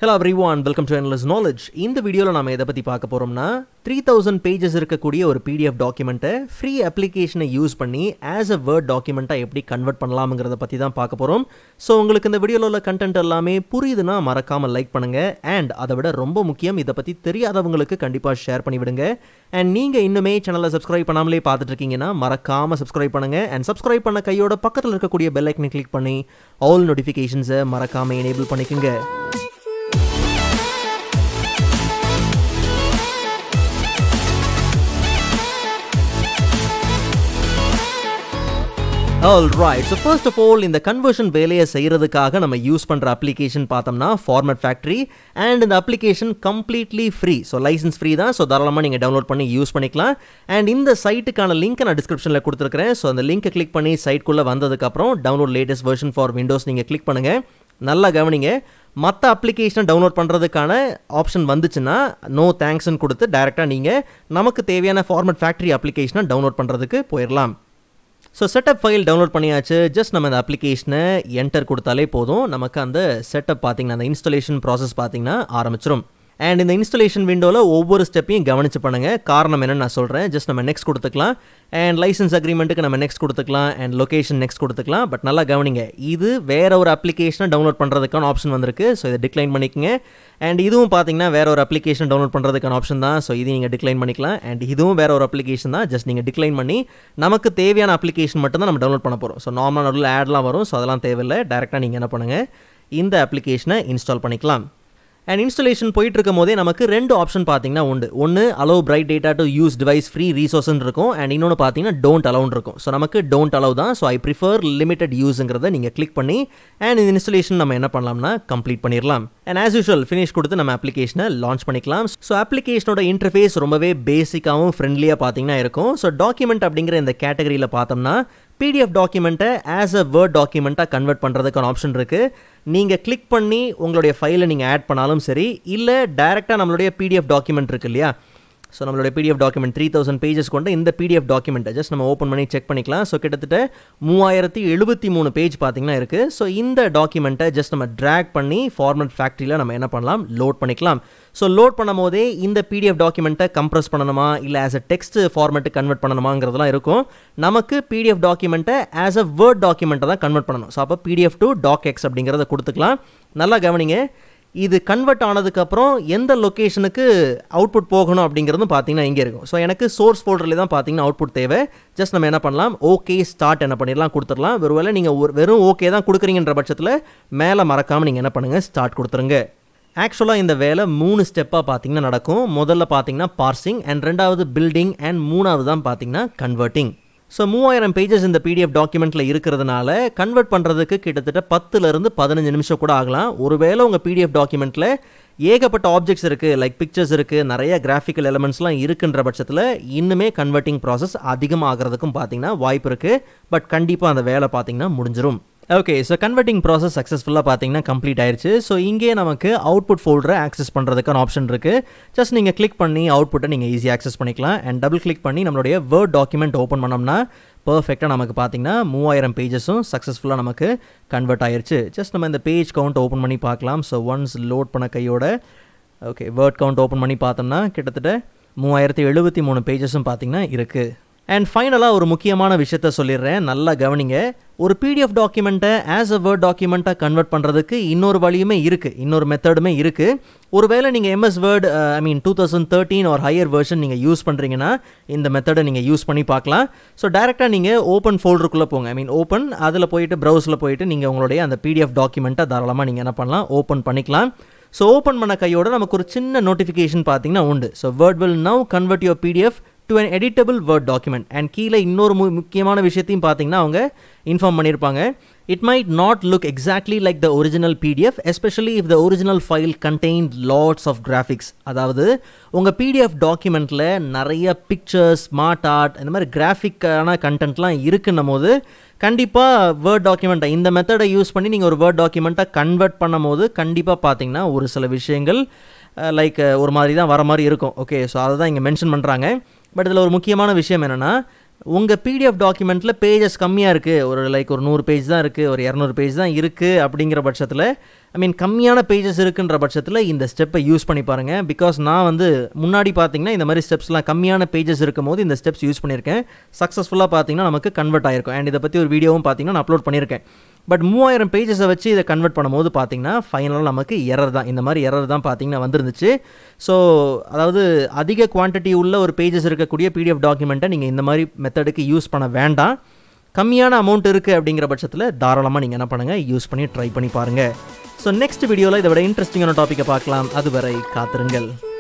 Hello everyone, welcome to Endless Knowledge. இந்த வீடியோல நாம எதை பத்தி பார்க்க போறோம்னா 3000 pages இருக்கக்கூடிய ஒரு PDF டாக்குமெண்ட்டை ஃப்ரீ அப்ளிகேஷனை யூஸ் பண்ணி as a word டாக்குமெண்ட்டா எப்படி கன்வர்ட் பண்ணலாம்ங்கறத பத்தி தான் பார்க்க போறோம். சோ உங்களுக்கு இந்த வீடியோல உள்ள கண்டென்ட் எல்லாமே புரியுதுனா மறக்காம லைக் பண்ணுங்க and அதை விட ரொம்ப முக்கியம் இத பத்தி தெரியாதவங்களுக்கு கண்டிப்பா ஷேர் பண்ணி விடுங்க. and நீங்க இன்னுமே சேனலை சப்ஸ்கிரைப் பண்ணாமலே பார்த்துட்டு இருக்கீங்கனா மறக்காம சப்ஸ்கிரைப் பண்ணுங்க and சப்ஸ்கிரைப் பண்ண கையோட பக்கத்துல இருக்கக்கூடிய பெல் ஐகானை கிளிக் பண்ணி all notifications-ஐ மறக்காம enable பண்ணிக்கங்க. Alright, so first of all, இந்த conversion வேலையை செய்யறதுக்காக நம்ம யூஸ் பண்ற அப்ளிகேஷன் பார்த்தோம்னா Format Factory and இந்த application completely free. So license free தான். So தாராளமா நீங்க டவுன்லோட் பண்ணி யூஸ் பண்ணிக்கலாம். and இந்த சைட்டுக்கான லிங்க் நான் டிஸ்கிரிப்ஷன்ல கொடுத்திருக்கேன். So அந்த லிங்கை கிளிக் பண்ணி சைட்க்குள்ள வந்ததுக்கு அப்புறம் download latest version for Windows நீங்க கிளிக் பண்ணுங்க. நல்லா கவனிங்க. மற்ற அப்ளிகேஷனை டவுன்லோட் பண்ணுறதுக்கான ஆப்ஷன் வந்துச்சுன்னா நோ தேங்க்ஸ்ன்னு கொடுத்து டைரெக்டாக நீங்கள் நமக்கு தேவையான Format Factory அப்ளிகேஷனை டவுன்லோட் பண்ணுறதுக்கு போயிடலாம். ஸோ செட்டப் ஃபைல் டவுன்லோட் பண்ணியாச்சு. ஜஸ்ட் நம்ம அந்த அப்ளிகேஷனை என்டர் கொடுத்தாலே போதும், நமக்கு அந்த செட்டப் பார்த்தீங்கன்னா அந்த இன்ஸ்டாலேஷன் ப்ராசஸ் பார்த்தீங்கன்னா ஆரம்பிச்சிடும். அண்ட் இந்த இன்ஸ்டாலேஷன் விண்டோவில் ஒவ்வொரு ஸ்டெப்பையும் கவனிச்சு பண்ணுங்கள். காரணம் என்னென்னு நான் சொல்கிறேன். ஜஸ்ட் நம்ம நெக்ஸ்ட் கொடுத்துக்கலாம் அண்ட் லைசன்ஸ் அக்ரிமெண்ட்டுக்கு நம்ம நெக்ஸ்ட் கொடுத்துக்கலாம் அண்ட் லொக்கேஷன் நெக்ஸ்ட் கொடுத்துக்கலாம். பட் நல்லா கவனிங்க, இது வேற ஒரு அப்ளிகேஷனை டவுன்லோட் பண்ணுறதுக்கான ஆப்ஷன் வந்திருக்கு. ஸோ இதை டிக்ளைன் பண்ணிக்கங்க. அண்ட் இதுவும் பார்த்தீங்கன்னா வேற ஒரு அப்ளிகேஷன் டவுன்லோட் பண்ணுறதுக்கான ஆப்ஷன் தான். ஸோ இது நீங்கள் டிக்ளைன் பண்ணிக்கலாம். அண்ட் இதுவும் வேற ஒரு அப்ளிகேஷன் தான். ஜஸ்ட் நீங்கள் டிக்ளைன் பண்ணி நமக்கு தேவையான அப்ளிகேஷன் மட்டும் தான் நம்ம டவுன்லோட் பண்ண போகிறோம். ஸோ நார்மலாக நடுவில் ஆட்லாம் வரும். ஸோ அதெல்லாம் தேவையில்லை. டேரெக்டாக நீங்கள் என்ன பண்ணுங்கள், இந்த அப்ளிகேஷனை இன்ஸ்டால் பண்ணிக்கலாம். அண்ட் இன்ஸ்டாலேஷன் போயிட்டு இருக்கும் போதே நமக்கு ரெண்டு ஆப்ஷன் பார்த்தீங்கன்னா உண்டு. ஒன்று allow Bright Data to use device free ரீசோர்ஸ்ன்னு இருக்கும். அண்ட் இன்னொன்று பார்த்தீங்கன்னா டோன்ட் அலவுன்னு இருக்கும். ஸோ நமக்கு டோன்ட் அலவ் தான். ஸோ ஐ ப்ரிஃபர் லிமிடெட் யூஸுங்கிறத நீங்கள் கிளிக் பண்ணி அண்ட் இந்த இன்ஸ்டாலேஷன் நம்ம என்ன பண்ணலாம்னா கம்ப்ளீட் பண்ணிடலாம். அண்ட் ஆஸ் யூஷுவல் ஃபினிஷ் கொடுத்து நம்ம அப்ளிகேஷனை லான்ச் பண்ணிக்கலாம். ஸோ அப்ளிகேஷனோட இன்டர்ஃபேஸ் ரொம்பவே பேசிக்காகவும் ஃப்ரெண்ட்லியாக பார்த்தீங்கன்னா இருக்கும். ஸோ டாக்குமெண்ட் அப்படிங்கிற இந்த கேட்டகரியில் பார்த்தோம்னா PDF டாக்குமெண்ட்டை ஆஸ் அ வேர்ட் டாக்குமெண்ட்டாக கன்வெர்ட் பண்ணுறதுக்கான ஆப்ஷன் இருக்குது. நீங்கள் கிளிக் பண்ணி உங்களுடைய ஃபைலை நீங்கள் ஆட் பண்ணாலும் சரி, இல்லை டைரெக்டாக நம்மளுடைய PDF டாக்குமெண்ட் இருக்குது இல்லையா, ஸோ நம்மளுடைய PDF டாக்குமெண்ட் 3000 பேஜஸ் கொண்ட இந்த PDF டாக்குமெண்ட்டை ஜஸ்ட் நம்ம ஓப்பன் பண்ணி செக் பண்ணிக்கலாம். ஸோ கிட்டத்தட்ட 3073 பேஜ் பார்த்தீங்கன்னா இருக்குது. ஸோ இந்த டாக்குமெண்ட்டை ஜஸ்ட் நம்ம ட்ராக் பண்ணி Format Factoryல நம்ம என்ன பண்ணலாம், லோட் பண்ணிக்கலாம். ஸோ லோட் பண்ணும் போதே இந்த PDF டாக்குமெண்ட்டை கம்ப்ரஸ் பண்ணணுமா இல்லை as a text format convert பண்ணணுமாங்கிறதுலாம் இருக்கும். நமக்கு PDF டாக்குமெண்ட்டை ஆஸ் அ வேர்ட் டாக்குமெண்ட்டை தான் கன்வெர்ட் பண்ணணும். ஸோ அப்போ PDF to docx அப்படிங்கிறத கொடுத்துக்கலாம். நல்லா கவனிங்க, இது கன்வெர்ட் ஆனதுக்கப்புறம் எந்த லொக்கேஷனுக்கு அவுட்புட் போகணும் அப்படிங்கிறதும் பார்த்தீங்கன்னா இங்கே இருக்கும். ஸோ எனக்கு சோர்ஸ் ஃபோல்டரில் தான் பார்த்தீங்கன்னா அவுட்புட் தேவை. ஜஸ்ட் நம்ம என்ன பண்ணலாம், ஓகே ஸ்டார்ட் என்ன பண்ணிடலாம் கொடுத்துடலாம். ஒருவேளை நீங்கள் வெறும் ஓகே தான் கொடுக்குறீங்கன்ற பட்சத்தில் மேலே மறக்காமல் நீங்கள் என்ன பண்ணுங்கள், ஸ்டார்ட் கொடுத்துருங்க. ஆக்சுவலாக இந்த வேலை 3 ஸ்டெப்பாக பார்த்தீங்கன்னா நடக்கும். முதல்ல பார்த்தீங்கன்னா பார்சிங் அண்ட் ரெண்டாவது பில்டிங் அண்ட் மூணாவது தான் பார்த்தீங்கன்னா கன்வெர்ட்டிங். ஸோ 3000 பேஜஸ் இந்த PDF டாக்குமெண்ட்டில் இருக்கிறதுனால கன்வெர்ட் பண்ணுறதுக்கு கிட்டத்தட்ட 10லேருந்து 15 நிமிஷம் கூட ஆகலாம். ஒருவேளை உங்கள் PDF டாக்குமெண்ட்டில் ஏகப்பட்ட ஆப்ஜெக்ட்ஸ் இருக்குது, லைக் பிக்சர்ஸ் இருக்குது, நிறைய கிராஃபிக்கல் எலமெண்ட்ஸ்லாம் இருக்குன்ற பட்சத்தில் இன்னுமே கன்வெர்ட்டிங் ப்ராசஸ் அதிகமாகிறதுக்கும் பார்த்தீங்கன்னா வாய்ப்பு இருக்குது. பட் கண்டிப்பாக அந்த வேலை பார்த்தீங்கன்னா முடிஞ்சிடும். ஓகே, ஸோ கன்வெர்ட்டிங் ப்ராசஸ் சக்ஸஸ்ஃபுல்லாக பார்த்தீங்கன்னா கம்ப்ளீட் ஆயிடுச்சு. ஸோ இங்கே நமக்கு அவுட்புட் ஃபோல்டரை ஆக்சஸ் பண்ணுறதுக்கான ஆப்ஷன் இருக்குது. ஜஸ்ட் நீங்கள் கிளிக் பண்ணி அவுட்புட்டை நீங்கள் ஈஸியாக ஆக்சஸ் பண்ணிக்கலாம். அண்ட் டபுள் கிளிக் பண்ணி நம்மளுடைய வேர்ட் டாக்குமெண்ட் ஓப்பன் பண்ணோம்னா பர்ஃபெக்டாக நமக்கு பார்த்தீங்கன்னா 3000 பேஜஸும் சக்ஸஸ்ஃபுல்லாக நமக்கு கன்வெர்ட் ஆயிடுச்சு. ஜஸ்ட் நம்ம இந்த பேஜ் கவுண்ட் ஓப்பன் பண்ணி பார்க்கலாம். ஸோ ஒன்ஸ் லோட் பண்ண கையோட ஓகே வேர்ட் கவுண்ட் ஓப்பன் பண்ணி பார்த்தோம்னா கிட்டத்தட்ட 3073 பேஜஸும் பார்த்தீங்கன்னா இருக்குது. அண்ட் ஃபைனலாக ஒரு முக்கியமான விஷயத்த சொல்லிடுறேன், நல்லா கவனிங்க. ஒரு PDF டாக்குமெண்ட்டை ஆஸ் அ வேர்ட் டாக்குமெண்ட்டாக கன்வெர்ட் பண்ணுறதுக்கு இன்னொரு வழியுமே இருக்குது, இன்னொரு மெத்தடுமே இருக்குது. ஒருவேளை நீங்கள் MS Word 2013 ஒரு ஹையர் வெர்ஷன் நீங்கள் யூஸ் பண்ணுறீங்கன்னா இந்த மெத்தடை நீங்கள் யூஸ் பண்ணி பார்க்கலாம். ஸோ டேரெக்டாக நீங்கள் ஓப்பன் ஃபோல்டருக்குள்ளே போங்க. ஓப்பன் அதில் போயிட்டு ப்ரௌஸில் போயிட்டு நீங்கள் உங்களுடைய அந்த PDF டாக்குமெண்ட்டை தாராளமாக நீங்கள் என்ன பண்ணலாம், ஓப்பன் பண்ணிக்கலாம். ஸோ ஓப்பன் பண்ண கையோட நமக்கு ஒரு சின்ன நோட்டிஃபிகேஷன் பார்த்தீங்கன்னா உண்டு. So Word will now convert your PDF to an editable Word document. and கீழே இன்னொரு முக்கியமான விஷயத்தையும் பார்த்தீங்கன்னா அவங்க இன்ஃபார்ம் பண்ணியிருப்பாங்க. It might not look exactly like the original PDF, especially if the original file contained lots of graphics. அதாவது உங்கள் PDF டாக்குமெண்ட்டில் நிறைய பிக்சர்ஸ், ஸ்மார்ட் ஆர்ட், இந்த மாதிரி கிராஃபிக்கான கண்டென்ட்லாம் இருக்குன்னும் போது கண்டிப்பாக வேர்ட் டாக்குமெண்ட்டை இந்த மெத்தடை யூஸ் பண்ணி நீங்கள் ஒரு வேர்ட் டாக்குமெண்ட்டை கன்வெர்ட் பண்ணும் போது கண்டிப்பாக பார்த்தீங்கன்னா ஒரு சில விஷயங்கள் லைக் ஒரு மாதிரி தான் வர மாதிரி இருக்கும். ஓகே, ஸோ அதை தான் இங்கே மென்ஷன் பண்ணுறாங்க. பட் இதில் ஒரு முக்கியமான விஷயம் என்னென்னா, உங்கள் PDF டாக்குமெண்ட்டில் பேஜஸ் கம்மியாக இருக்குது, ஒரு 100 பேஜ் தான் இருக்குது, ஒரு 200 பேஜ் தான் இருக்குது அப்படிங்கிற பட்சத்தில் ஐ மீன் கம்மியான பேஜஸ் இருக்குன்ற பட்சத்தில் இந்த ஸ்டெப்பை யூஸ் பண்ணி பாருங்கள். பிகாஸ் நான் வந்து முன்னாடி பார்த்தீங்கன்னா இந்த மாதிரி ஸ்டெப்ஸ்லாம் கம்மியான பேஜஸ் இருக்கும் போது இந்த ஸ்டெப்ஸ் யூஸ் பண்ணியிருக்கேன். சக்ஸஸ்ஃபுல்லாக பார்த்தீங்கன்னா நமக்கு கன்வெர்ட் ஆகிருக்கும். அண்ட் இதை பற்றி ஒரு வீடியோவும் பார்த்தீங்கன்னா நான் அப்லோட் பண்ணியிருக்கேன். பட் 3000 பேஜஸை வச்சு இதை கன்வெர்ட் பண்ணும்போது பார்த்தீங்கன்னா ஃபைனலாக நமக்கு எரர் தான், இந்த மாதிரி எரர் தான் பார்த்தீங்கன்னா வந்துருந்துச்சு. ஸோ அதாவது அதிக குவான்டிட்டி உள்ள ஒரு பேஜஸ் இருக்கக்கூடிய PDF டாக்குமெண்ட்டை நீங்கள் இந்த மாதிரி மெத்தடுக்கு யூஸ் பண்ண வேண்டாம். கம்மியான அமௌண்ட் இருக்குது அப்படிங்கிற பட்சத்தில் தாராளமாக நீங்கள் என்ன பண்ணுங்கள், யூஸ் பண்ணி ட்ரை பண்ணி பாருங்கள். ஸோ நெக்ஸ்ட் வீடியோவில் இதை விட இன்ட்ரெஸ்டிங்கான டாப்பிக்கை பார்க்கலாம். அதுவரை காத்திருங்கள்.